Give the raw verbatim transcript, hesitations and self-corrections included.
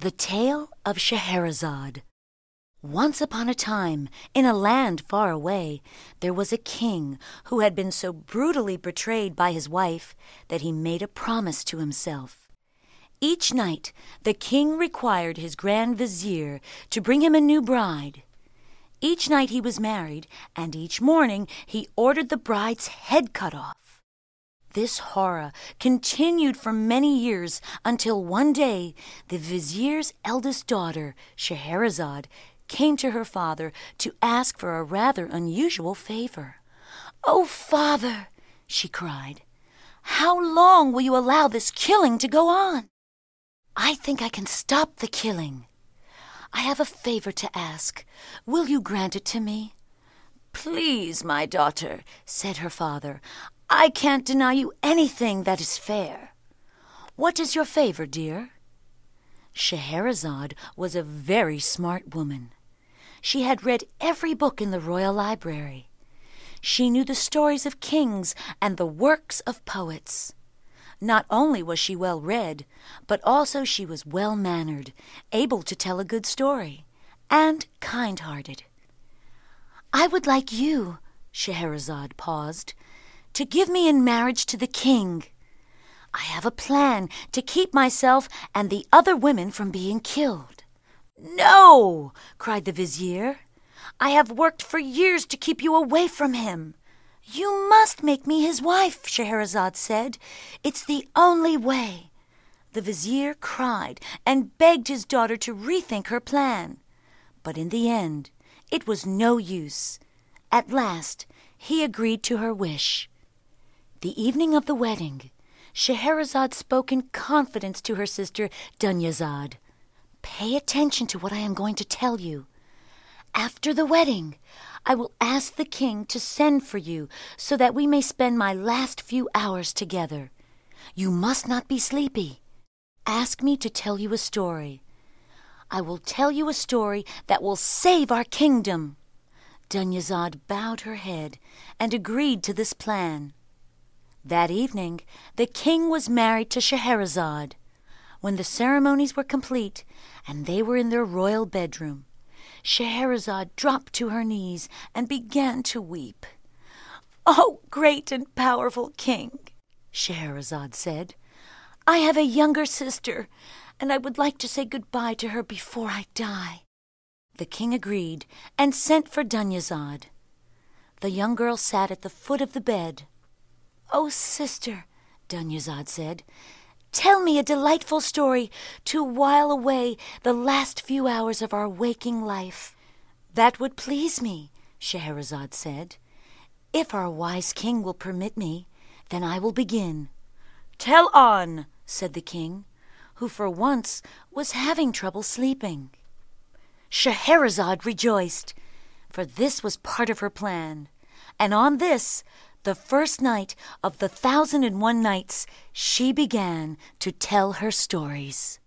The Tale of Scheherazade. Once upon a time, in a land far away, there was a king who had been so brutally betrayed by his wife that he made a promise to himself. Each night, the king required his grand vizier to bring him a new bride. Each night he was married, and each morning he ordered the bride's head cut off. This horror continued for many years until one day the vizier's eldest daughter, Scheherazade, came to her father to ask for a rather unusual favor. "Oh, father," she cried, "how long will you allow this killing to go on?" "I think I can stop the killing. I have a favor to ask. Will you grant it to me?" "Please, my daughter," said her father, "I can't deny you anything that is fair." "What is your favor, dear?" Scheherazade was a very smart woman. She had read every book in the royal library. She knew the stories of kings and the works of poets. Not only was she well read, but also she was well-mannered, able to tell a good story, and kind-hearted. "I would like you," Scheherazade paused, "to give me in marriage to the king. I have a plan to keep myself and the other women from being killed." "No!" cried the vizier. "I have worked for years to keep you away from him." "You must make me his wife," Scheherazade said. "It's the only way." The vizier cried and begged his daughter to rethink her plan. But in the end, it was no use. At last, he agreed to her wish. The evening of the wedding, Scheherazade spoke in confidence to her sister Dunyazad. "Pay attention to what I am going to tell you. After the wedding, I will ask the king to send for you so that we may spend my last few hours together. You must not be sleepy. Ask me to tell you a story. I will tell you a story that will save our kingdom." Dunyazad bowed her head and agreed to this plan. That evening, the king was married to Scheherazade. When the ceremonies were complete and they were in their royal bedroom, Scheherazade dropped to her knees and began to weep. "Oh, great and powerful king," Scheherazade said, "I have a younger sister, and I would like to say goodbye to her before I die." The king agreed and sent for Dunyazad. The young girl sat at the foot of the bed. "Oh, sister," Dunyazad said, "tell me a delightful story to while away the last few hours of our waking life." "That would please me," Scheherazade said. "If our wise king will permit me, then I will begin." "Tell on," said the king, who for once was having trouble sleeping. Scheherazade rejoiced, for this was part of her plan, and on this, the first night of the Thousand and One Nights, she began to tell her stories.